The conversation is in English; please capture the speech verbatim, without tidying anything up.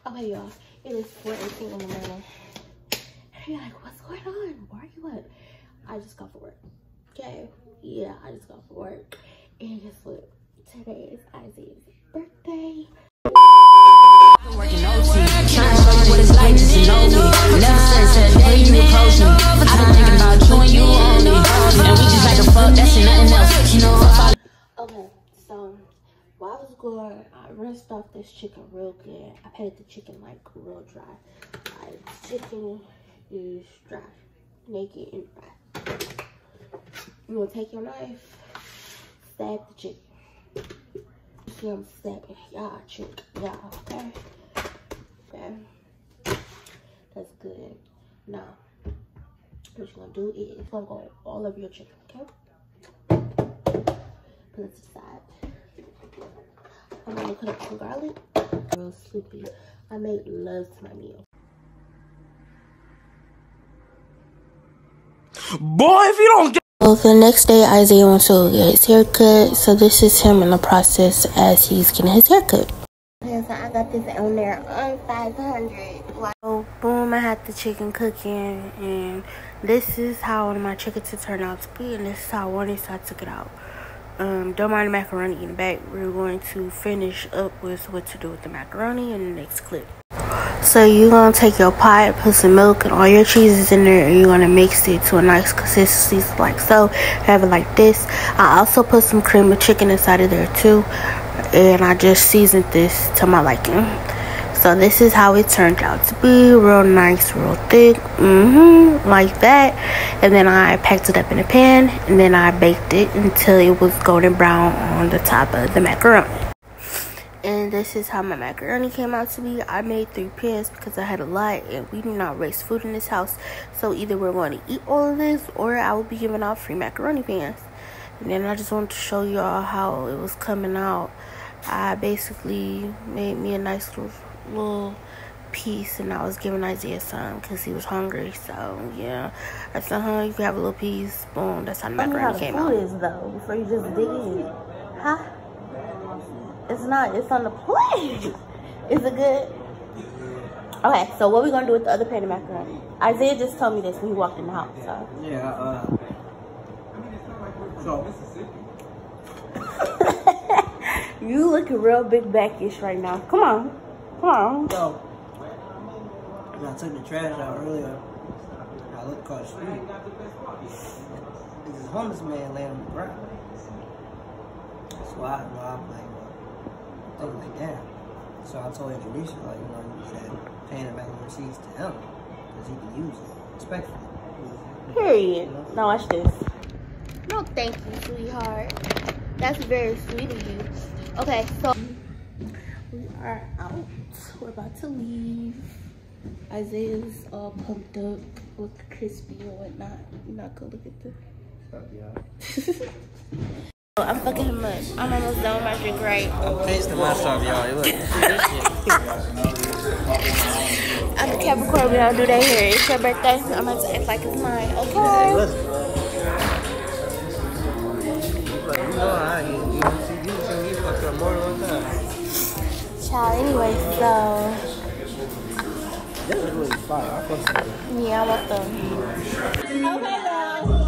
Okay, y'all, it is four eighteen in the morning. And you're like, what's going on? Where are you at? I just got for work. Okay, yeah, I just got for work. And guess what? Today is Isaiah's birthday. Working O T, trying to show you what it's like to know me. Never since that day you approached me, I've been thinking about you and you only. And we just like a fuck, that's nothing else. You know. Okay, so while I was going, I rinsed off this chicken real good. I patted the chicken like real dry. Like, chicken is dry, naked and dry. You wanna take your knife, stab the chicken. You see I'm stabbing, y'all chicken, y'all, okay? Okay, that's good. Now, what you're gonna do is you're gonna go all over your chicken, okay? Put it to the side. I'm gonna cut up some garlic. Real sleepy. I made love to my meal. Boy, if you don't get. So the next day, Isaiah went to get his haircut. So this is him in the process as he's getting his haircut. Okay, so I got this on there on five hundred. So boom, I had the chicken cooking, and this is how I wanted my chicken to turn out to be, and this is how I wanted, so I took it out. Um, don't mind the macaroni in the back. We're going to finish up with what to do with the macaroni in the next clip. So you're going to take your pot, put some milk and all your cheeses in there, and you're going to mix it to a nice consistency like so. Have it like this. I also put some cream of chicken inside of there too, and I just seasoned this to my liking. So this is how it turned out to be. Real nice, real thick, mm-hmm, like that. And then I packed it up in a pan, and then I baked it until it was golden brown on the top of the macaroni. And this is how my macaroni came out to be. I made three pans because I had a lot, and we do not waste food in this house. So either we're going to eat all of this, or I will be giving out free macaroni pans. And then I just wanted to show y'all how it was coming out. I basically made me a nice little little piece, and I was giving Isaiah some because he was hungry. So yeah, I said, huh, you can have a little piece. Boom, that's how the macaroni came out. Is though before you just dig in, huh? It's not. It's on the plate. Is it good? Okay, so what we gonna do with the other pan of macaroni? Isaiah just told me this when he walked in the house. So yeah. Uh, so. You looking real big backish right now. Come on. Come on. So, when I took the trash out earlier, I looked across the street. There's this homeless man laying on the ground. So I, you know, I'm like, well, I was like, damn. So I told Indonesia, like, you know, you said paying him back the receipts to him because he can use it respectfully. Period. You know? Now watch this. No, thank you, sweetheart. That's very sweet of you. Okay, so we are out. We're about to leave. Isaiah's all pumped up, look crispy and whatnot. You're not gonna look at this. I'm fucking him up. I'm almost done with my drink, right? I'm pasting myself, y'all. Look. I'm a Capricorn, we don't do that here. It's your birthday. I'm about to act like it's mine, okay? Hey, listen. You know how you you see you see me fuck up more than one time. Child, anyway, so This is really fire. I fuck with it. yeah, I want them. Okay, guys.